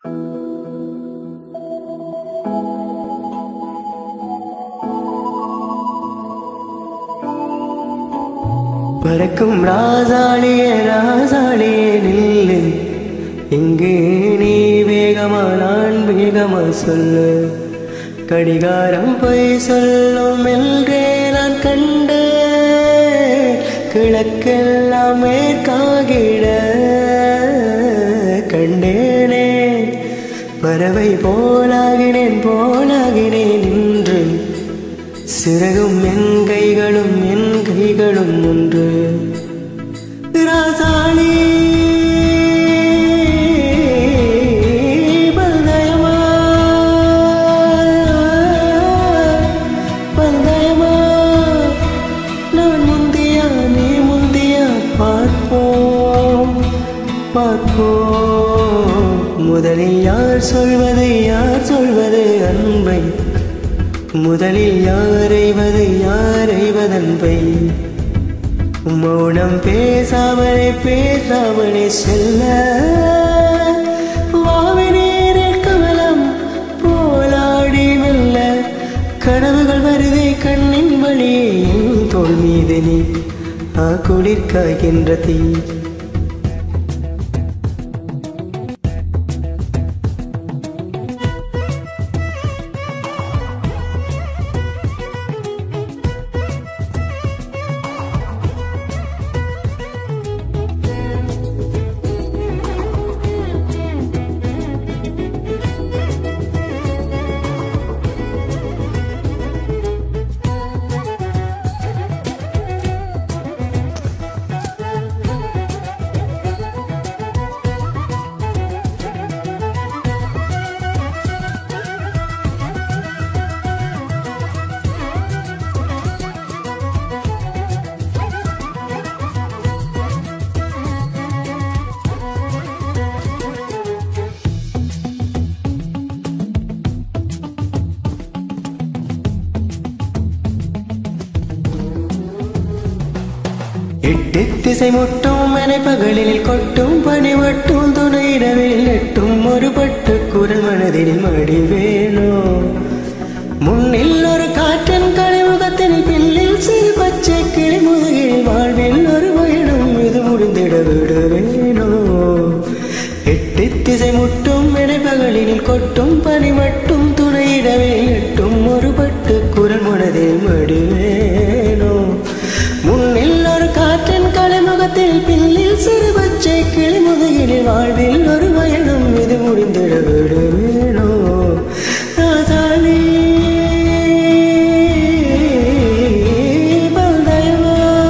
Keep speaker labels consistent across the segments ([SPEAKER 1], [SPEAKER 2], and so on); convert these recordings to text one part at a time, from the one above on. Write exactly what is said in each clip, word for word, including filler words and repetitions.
[SPEAKER 1] பறக்கும் ராசாளியே ராசாளியே நில்லு, இங்கே நீ வேகமா நான் வேகமா சொல்லு. கடிகாரம் போய் சொல்லும் என்றே நான் கண்டு, கிழக்கெல்லாம் மேற்காகிட கண்டேனே. பறவை போலாகினேன் போலாகினேன் என்று, சிறகும் என் கைகளும் என் கைகளும் ஒன்று. ராசாளி பல்தயமா பல்தயமா, நான் முந்தியா நீ முந்தியா பார்ப்போம் பார்ப்போம். முதலில் யார் சொல்வது யார் சொல்வது அன்பை, முதலில் யாரைவது யாரைவதன்பை. மௌனம் பேசாமலே பேசாமலே செல்ல, வாவினீரில் கமலம் போலாடி மெல்ல. கனவுகள் வருதே கண்ணின் வழியே, தோல் மீது நீ ஆ குளிர் காய்கின்ற தீ. எட்டு திசை முட்டும் மனை பகலில் கொட்டும் பனி வட்டும் துணையிடவில் எட்டும் ஒரு பட்டு குரல் மனதில் மடி வேணும். முன்னில் ஒரு காற்றின் கழிமுகத்தின் பில்லில் சிறு பச்சை கிளி முதுகில் வாழ்வில் ஒரு பயணம் இது முடிந்திட விட வேணும். எட்டு திசை முட்டும் மனை பகலில் கொட்டும் பனி மட்டும் துணையிடவில் எட்டும் ஒரு பட்டு குரல் மனதில் மடி வேணும். முன்னில் ஒரு காற்றின் கலைமுகத்தில் பில்லில் சிறு பச்சை கிளி முதுகில் வாழ்வில் ஒரு பயணம் இது முடிந்திட விட வேணும். ராசாளி பல்தயமா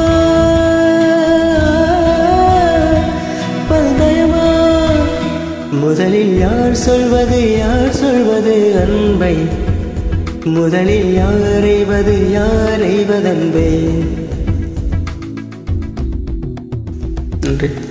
[SPEAKER 1] பல்தயமா, முதலில் யார் சொல்வது யார் சொல்வது அன்பை, முதலில் யாரைவது யாரைவதன்பை. நன்றி.